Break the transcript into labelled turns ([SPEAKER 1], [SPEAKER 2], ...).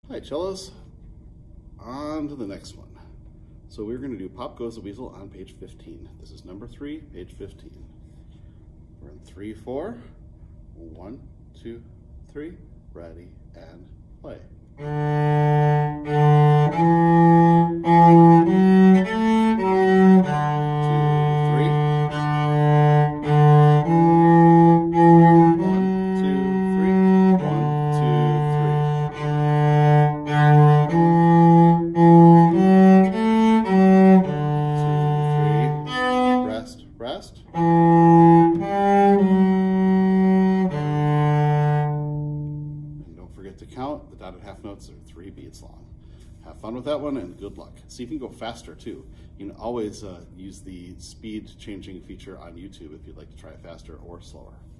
[SPEAKER 1] Hi, cellos. On to the next one. So we're going to do Pop Goes the Weasel on page 15. This is number 3, page 15. We're in 3/4. 1, 2, 3. Ready and play. Rest. And don't forget to count. The dotted half notes are 3 beats long. Have fun with that one and good luck. See if you can go faster too. You can always use the speed changing feature on YouTube if you'd like to try it faster or slower.